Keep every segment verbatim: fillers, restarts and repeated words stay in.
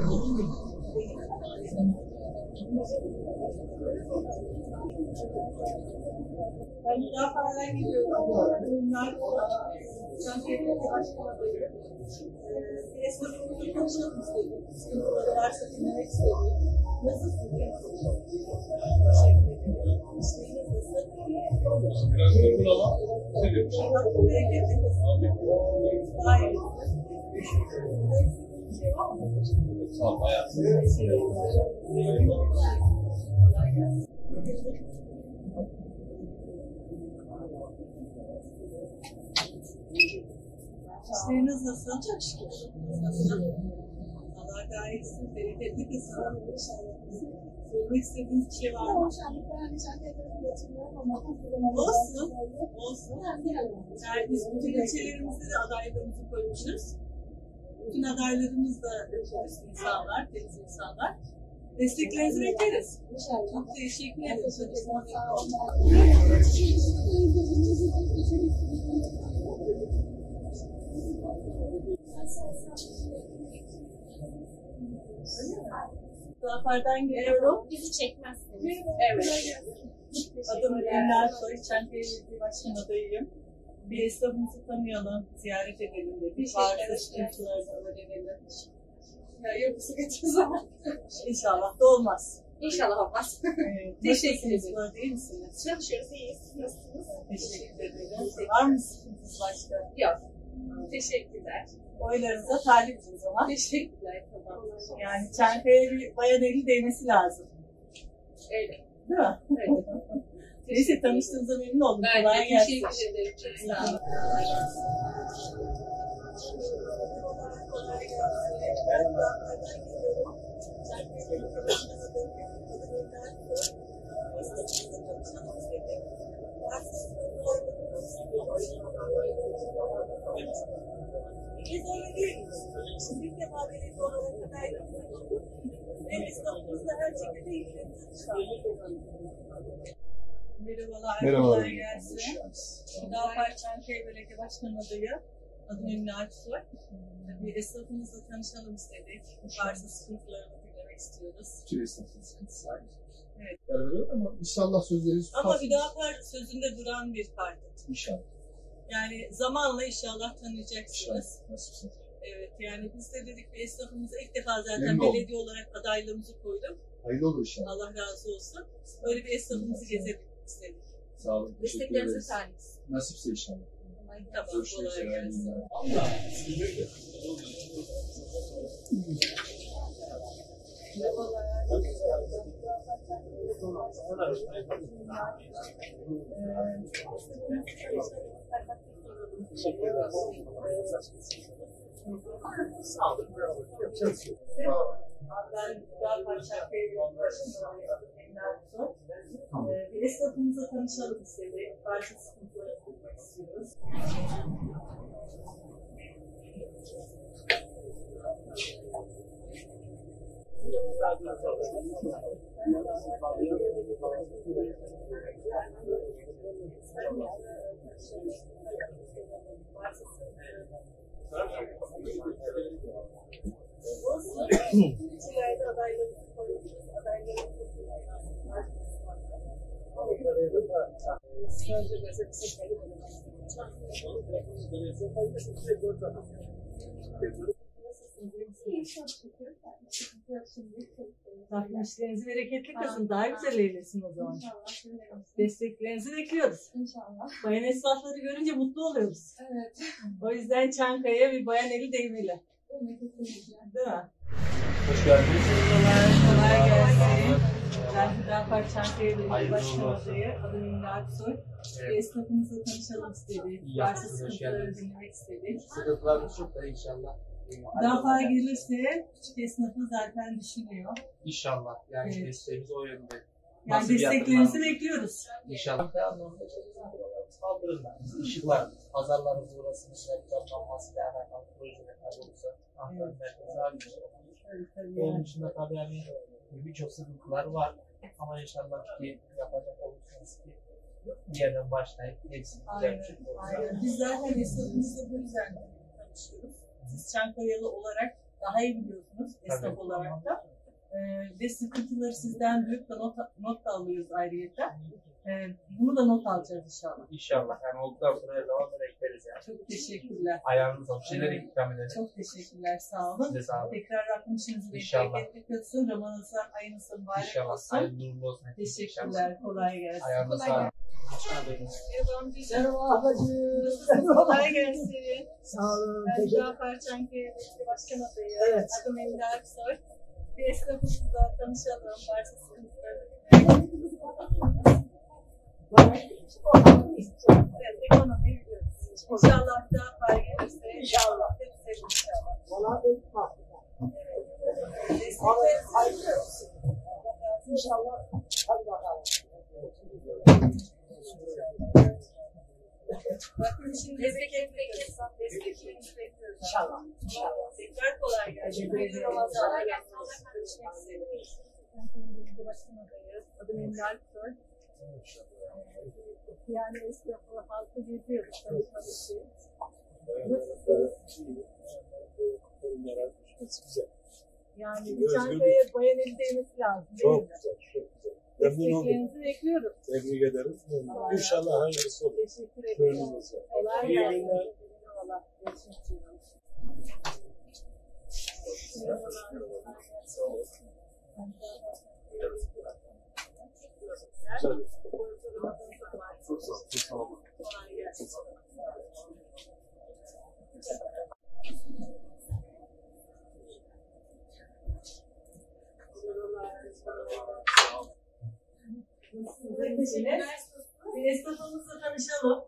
Ben müdafalardan geliyorum. Bunlar Çankaya'da başlamaları. Bir esnafımızı konuşalım istedik. Sıkıntıları varsa dinlemek istedik. Nasılsınız? Teşekkür ederim. İşleriniz nasıl? Biraz yorgun ama seviyormuş. Hakkı bereketli nasıl? Daha iyi. Sağ ol, bayağı. İşleriniz nasıl? Çok şükür. Nasıl? Allah gayet siz bereketli kızım. Söylemek istediğiniz bir şey var mı? Olsun. Olsun. Yani biz bütün ilçelerimizde de adaylarımızı koymuşuz. Bütün adaylarımız da dürüst insanlar, temiz insanlar. Desteklerinizi bekleriz. Çok teşekkür ederim. Zafer'den geliyorum. Bizi çekmezsiniz. Evet. Adım Ünlü Soy, Çankaya Belediye Başkan adayıyım. Bir esnafımızı tanıyalım, ziyaret edelim dedik. Varsa sıkıntılarını öğrenelim. Ya yoksa getiririz ama. İnşallah da olmaz. İnşallah olmaz. Evet, teşekkür ederim. Böyle değil misiniz? Çalışıyoruz, iyiyiz. Siz nasılsınız? Teşekkür ederim. Var mı sıkıntınız başka? Yok. Teşekkürler. Oylarınıza talibiz o zaman. Teşekkürler. Tamam. Yani Çankaya'ya bir bayan eli değmesi lazım. Öyle. Değil mi? Evet. Neyse tanıştığınıza memnun oldum. Ben Kolay de gelsin. teşekkür ederim. Çok sağ olun. Biz öyle değiliz. Şimdi ilk defa belediye olarak adaylık yapıyoruz. Ve esnafımızla her şekilde ilgileniyoruz. Merhabalar, Merhabalar. kolay gelsin. Müdafaa Çankaya Belediye Başkanı adayı. Adım Ünlü Aksoy. Bir esnafımızla tanışalım istedik. Varsa sıkıntılarını dinlemek istiyoruz. Türkiye esnafının sıkıntısı var. Evet. Evet. Ama inşallah sözleriniz Ama tutarsınız. Müdafaa sözünde duran bir parti. İnşallah. Yani zamanla inşallah tanıyacaksınız. İnşallah. Nasılsın? Evet, yani biz de dedik bir esnafımıza ilk defa zaten Memnun oldum. belediye olarak adaylığımızı koyduk. Hayırlı olur inşallah. Allah razı olsun. Öyle bir esnafımızı gezelim istedik. Sağ olun. Teşekkür Desteklerinize ederiz. sahibiz. Nasipse inşallah. Tamam, Görüşmek kolay üzere. gelsin. Sağ olun. Ben daha Çankaya Tamam. Bir esnafımıza tanışalım istedik. Bazı sıkıntıları bulmak istiyoruz. İçeride adaylarımızı koyuyoruz. Adaylarımızı Rabbim işlerinizi bereketli kılsın. Daha güzel eylesin o zaman. Desteklerinizi bekliyoruz. İnşallah. Bayan esnafları görünce mutlu oluyoruz. Evet. O yüzden Çankaya'ya bir bayan eli değmeli. Değil mi? Hoş geldiniz. Kolay, kolay gelsin. Ben Müdafaa Çankaya Belediye Hayırlı Başkanı olsun. adayı. Adım Ünlü Aksoy. Evet. Esnafımızla tanışalım istedik. İyi Varsa yaptınız, hoş sıkıntıları geldiniz. dinlemek istedik. Sıkıntılarımız çok da inşallah. Müdafaa gelirse küçük esnafı zaten düşünüyor. İnşallah. Yani Evet. desteğimiz o yönde. Yani Nasıl bir desteklerinizi yatırım var? bekliyoruz. İnşallah. Ve anlamda kaldırırlar. Işıklar, pazarlarımız burası, mesela planlanmasıyla alakalı projeler olursa, Ankara merkezi halinde. Evet, tabii Onun yani. dışında tabii yani birçok sıkıntılar var. Ama inşallah ki yapacak olursanız ki bir yerden başlayıp hepsini güzel bir Aynen, şekilde aynen. Biz zaten esnafımızla bu yüzden tanışıyoruz. Siz Çankayalı olarak daha iyi biliyorsunuz esnaf olarak da. Ee, ve sıkıntıları sizden duyup da not, not da alıyoruz ayrıca. Ee, bunu da not alacağız inşallah. İnşallah. Yani olduktan sonra her zaman da bekleriz yani. Çok teşekkürler. Ayağınıza bir şeyler ikram edelim. Çok teşekkürler, sağ olun. Size sağ olun. Tekrar Rabbim işinizi İnşallah. bereketli kılsın. Ramazan ayınızın mübarek İnşallah. olsun. Hayırlı uğurlu olsun. Teşekkürler, kolay gelsin. Ayağınıza sağlık. Merhaba ablacığım. Kolay gelsin. Sağ olun. Ben Teşekkür Cafer Çankaya Belediye Başkan adayı. Evet. Adım Emine Aksoy. Bir esnafımızla tanışalım. Varsa sıkıntıları. Evet, ekonomiyi biliyoruz. İnşallah daha fazla gelirse. İnşallah. Hepsi inşallah. Valla ben Abi hayırlı olsun. İnşallah. Hadi bakalım. Bakın şimdi desteklerinizi bekliyoruz. Desteklerinizi bekliyoruz. İnşallah. İnşallah. Tekrar kolay gelsin. Teşekkür ederim. Ramazan'a görüşmek üzere. Çankaya Belediye Başkan adayı. Adım Emine Aksoy. Yani esnafı halkı geziyoruz. Tanışmak için. Yani bir Çankaya bayan eli değmesi lazım. Değil Çok mi? güzel, çok güzel. Memnun oldum. Desteklerinizi bekliyoruz. Tebrik ederim. İnşallah hayırlısı olur. Teşekkür ederim. Gönlünüzce. Kolay İyi gelsin. günler. Eyvallah. Görüşmek üzere. Çok sağ ol. Çok sağ ol. Kolay gelsin. Teşekkürler. Bir esnafımızla tanışalım.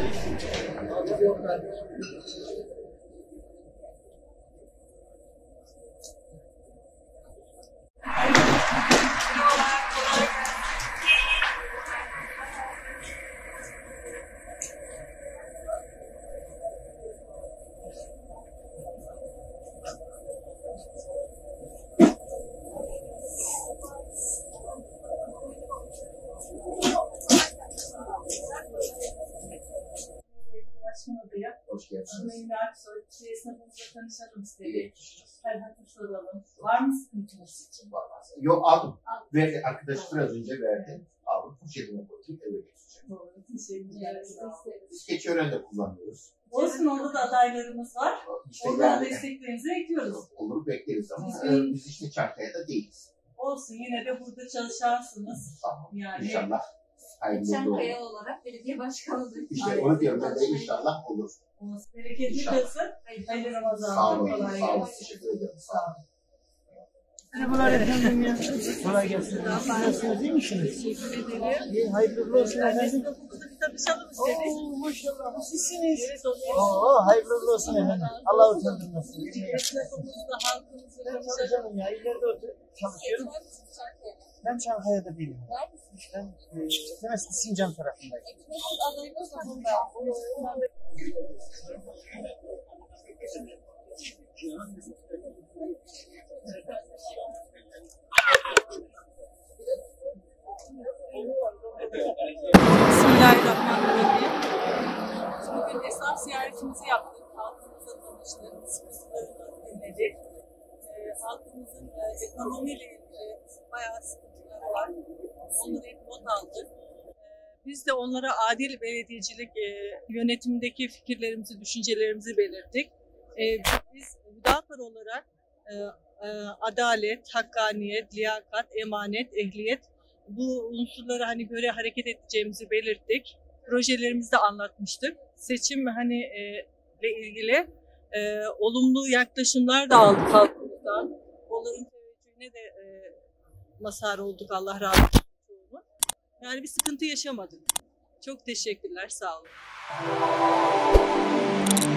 Başkan adayı. Hoş geldiniz. Emine Aksoy. Bir esnafımızla tanışalım istedik. Hadi hatır soralım. Var mı sıkıntınız? Yok aldım. Verdi. Arkadaş biraz önce verdi. Aldım. Poşetime koydum. Eve götüreceğim. Doğru. Teşekkürler. Biz Keçiören'de de kullanıyoruz. Olsun, orada da adaylarımız var. İşte Oradan yani, desteklerinizi bekliyoruz. olur bekleriz ama Biz e, de- biz işte Çankaya'da değiliz. Olsun, yine de burada çalışansınız. Tamam. Yani İnşallah hayırlı uğurlu olur. Çankaya olarak belediye başkanı da. İşte Aynen. onu diyorum ben de inşallah olur. olsun. Bereketli İnşallah. kılsın. Hayırlı Ramazanlar. Sağ olun. Kolay Sağ olun. gelsin. Teşekkür ederim. Sağ olun. Merhabalar efendim ya. Kolay gelsin. Nasılsınız? İyi misiniz? İyi, hayırlı olsun efendim. Esnafımızla bir tanışalım istedik. Oo, maşallah. Bu sizsiniz. Evet, oluyor. Oo, hayırlı olsun efendim. Allah utandırmasın. Esnafımızla, halkımızla Ben tanışalım. çalışıyorum ya. İleride otur- çalışıyorum. Ben Çankaya'da değilim. Ben e, Temesli Sincan tarafındayım. Bismillahirrahmanirrahim. Bugün esnaf ziyaretimizi yaptık. Halkımızla tanıştık. Sıkıntılarını dinledik. Ee, halkımızın e, ekonomiyle ilgili bayağı sıkıntıları var. Onları hep not aldık. Ee, biz de onlara adil belediyecilik e, yönetimindeki fikirlerimizi, düşüncelerimizi belirttik. Ee, biz Hüdapar olarak e, e, adalet, hakkaniyet, liyakat, emanet, ehliyet bu unsurlara hani göre hareket edeceğimizi belirttik. Projelerimizde anlatmıştık. Seçim hani e, ile ilgili e, olumlu yaklaşımlar da aldık halkımızdan. Onların teveccühüne de e, mazhar olduk, Allah razı olsun. Yani bir sıkıntı yaşamadık. Çok teşekkürler, sağ olun.